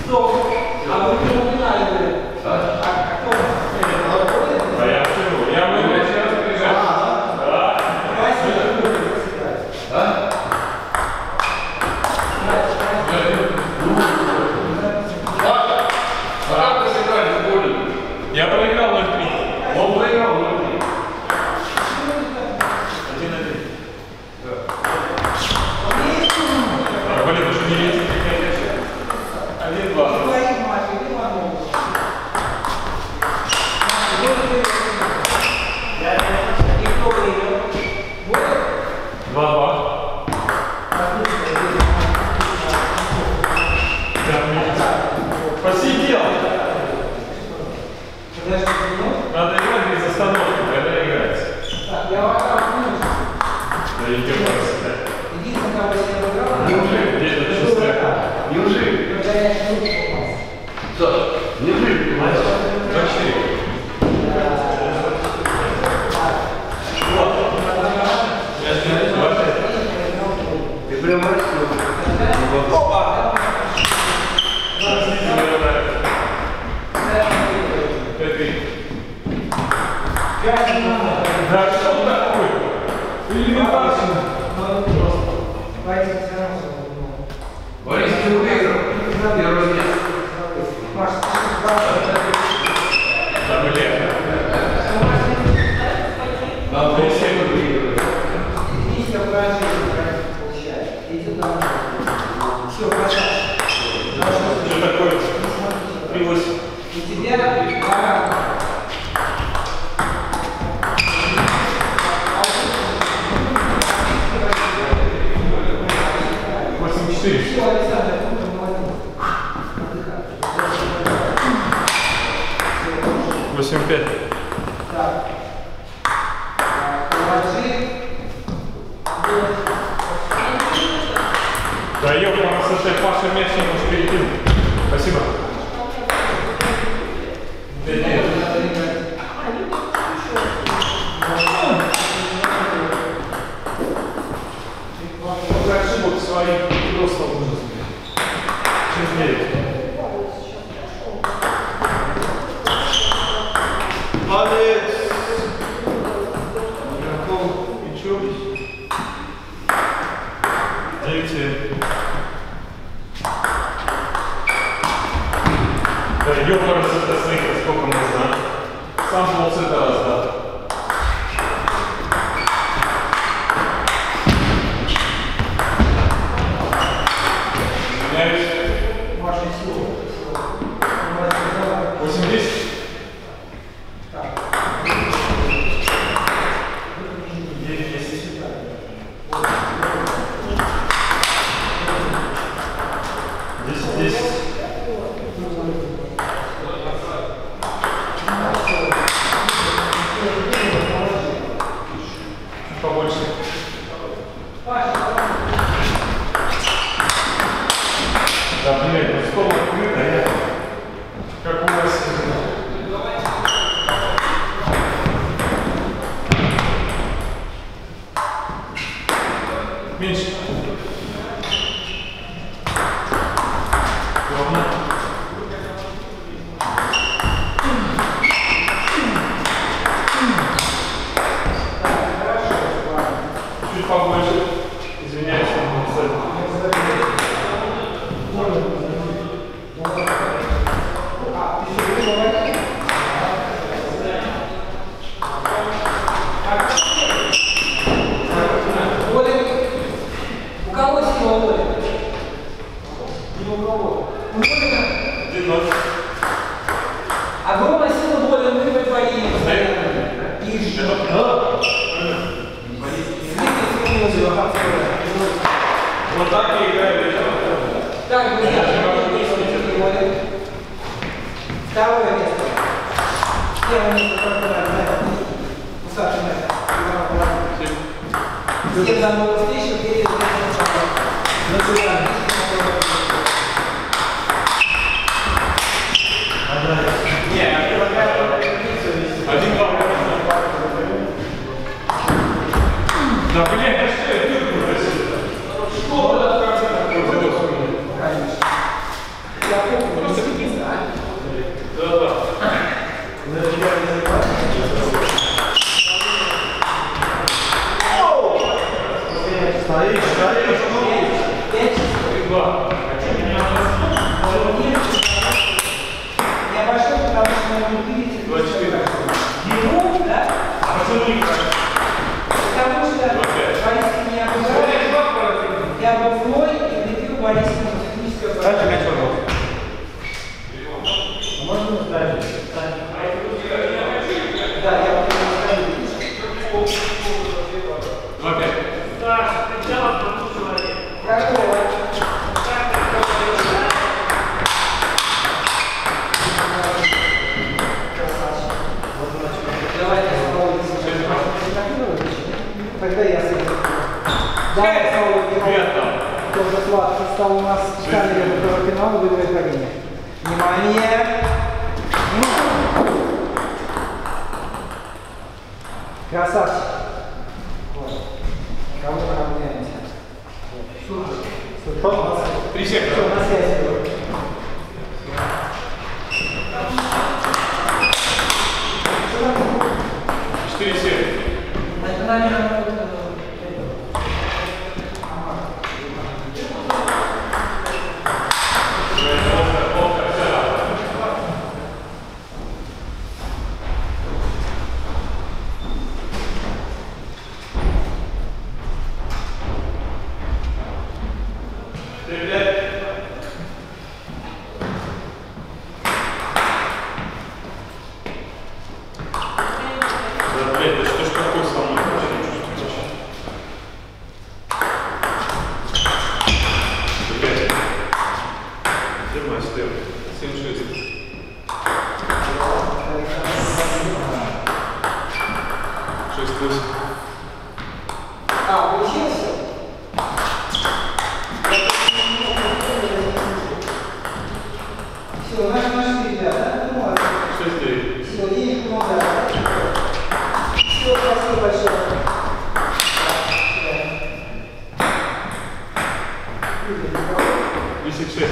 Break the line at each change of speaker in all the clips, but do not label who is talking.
Стоп. А вы не упоминали были?
Да.
А кто?
А я почему? Я могу сейчас приезжать. Да.
Да? Как вы сыграли в поле?
Я проиграл 0-3.
Он проиграл 0-3.
1-1. Блин, уже не лезет. 1-2. 2-2. Посидел. Надо играть без остановки, когда играется. Да и где просто. Неужели? Где это шестая?
Неужели? Саша, неужели ты понимаешь?
2-4.
Ты прям растешь.
Опа!
Да что такое? Элементарно.
Борис, ты выиграл. Первый день.
Да, блин.
Надо было 7 выиграть.
Все, красавчик.
Что такое? 3-8.
И тебе пора.
8-4.
Все, Александр, отдыхай.
8-5.
Так. Положи.
Да ёпта, Паша мяч немножко перекинул. Спасибо. Ошибок своих просто ужас. Через 9.
Молодец.
Игроков мячом. 9. Да ёпта, это своих, сколько можно. Сам полцвета раздал.
Ваши силы.
8-10.
Так.
9-10. 10-10. Побольше. Да, блядь, ну стол открыт, а я... Как у вас... Меньше. Ровно. Чуть побольше. Извиняюсь,
У кого сила воли? Не у кого. У Молика
1-0.
огромная сила воли, он выбрать твои. И
Вот так и играет.
так, друзья, второе место. Первое место проиграли. У Саши место. Всем до новых встреч. До свидания.
Да, блядь, а что я дырку просил? Что в конце такое?
Конечно. Я пошел, потому что мы видите,
24.
ему, да? Потому что Борис меня обыграл, я был злой и влепил Борису техническое поражение.
Можно ставить?
Да, я буду ставить.
2-5.
Да, сначала тому человек.
Какого? Давайте тогда я съеду. Давай тоже сладко стал у нас в камере до финала выиграть падение. Внимание! Красавчик! Кого мы равняемся? Супер.
3 сектора.
Все, на связи.
4 сектора.
Это, наверное, получился? Все, нашли, ребята, ну ладно.
6-3.
Все, денег много. Все, спасибо большое.
56.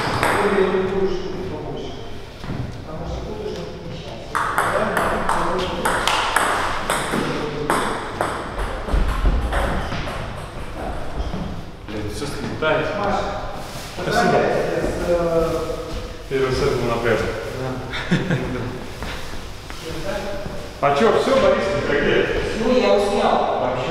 Все слетает.
Спасибо.
Первый сет был напряжен. А что, все, Борис, как
Все, я уснял.